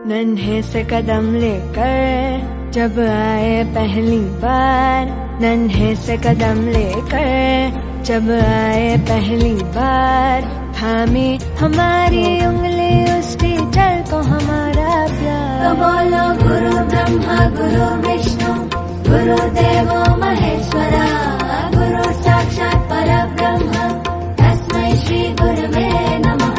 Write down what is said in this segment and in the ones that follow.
नन्हे से कदम लेकर जब आए पहली बार, नन्हे से कदम लेकर जब आए पहली बार, थामी हमारी उंगली उस टीचर को हमारा प्यार। तो बोलो गुरु ब्रह्मा गुरु विष्णु गुरुदेवो महेश्वरा, गुरु साक्षात् परब्रह्म तस्मै श्री गुरवे नमः।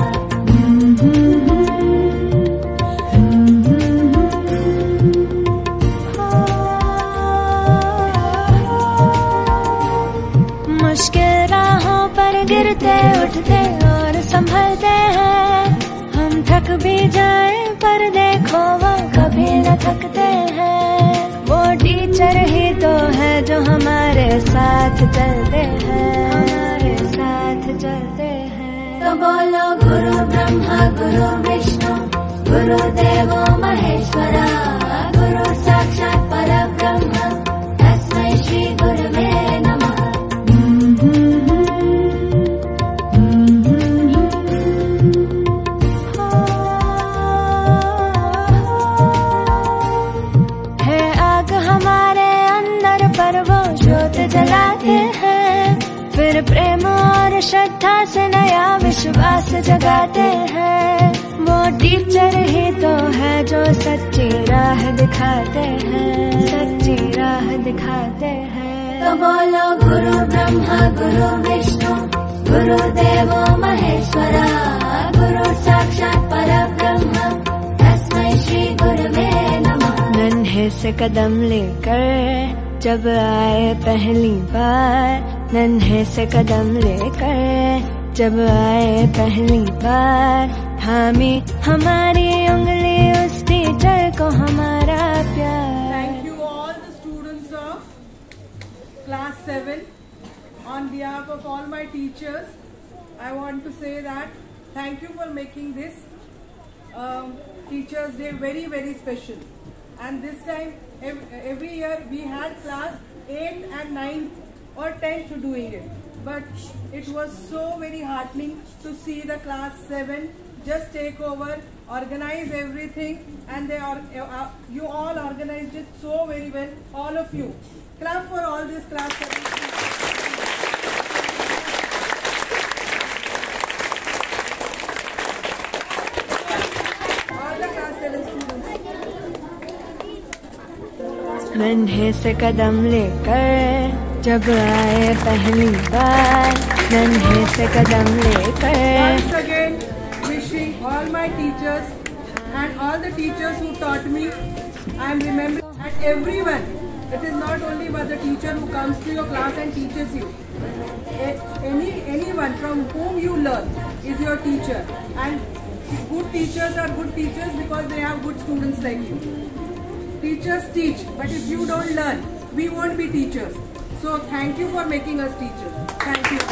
मुश्किल राहों पर गिरते उठते और संभलते हैं, हम थक भी जाए पर देखो वो कभी न थकते हैं। वो टीचर ही तो है जो हमारे साथ चलते हैं, हमारे साथ चलते हैं। तो बोलो गुरु ब्रह्मा गुरु विष्णु गुरुदेवो महेश्वरा, गुरु साक्षात् परब्रह्म तस्मै श्री गुरवे नमः। है आग हमारे अंदर पर वो ज्योत जलाते हैं, फिर प्रेम और श्रद्धा से नया विश्वास जगाते हैं। वो टीचर ही तो है जो सच्ची राह दिखाते हैं, सच्ची राह दिखाते हैं। तो बोलो गुरु ब्रह्मा गुरु विष्णु गुरुदेवो महेश्वरा, गुरु साक्षात् परब्रह्म तस्मै श्री गुरवे नमः। नन्हे से कदम लेकर जब आए पहली बार, नन्हे से कदम लेकर जब आए पहली बार, थामी हमारी उंगली उस टीचर को हमारा प्यार। Thank you all the students of class 7. On behalf of all my teachers, I want to say that thank you for making this Teachers Day very, very special. And this time, every year we had class 8 and 9 or 10 doing it. But it was so very heartening to see the class 7 just take over, organize everything, and you all organized it so very well, all of you. Clap for all this class 7 all the class 7 students. नन्हे से कदम लेकर जब आए पहली बार, नन्हे से कदम लेकर। Once again, wishing all my teachers and all the teachers who taught me, I am remembering and everyone. It is not only but the teacher who comes to your class and teaches you. Anyone from whom you learn is your teacher, and good teachers are good teachers because they have good students like you. Teachers teach, but if you don't learn, we won't be teachers. So thank you for making us teachers. Thank you.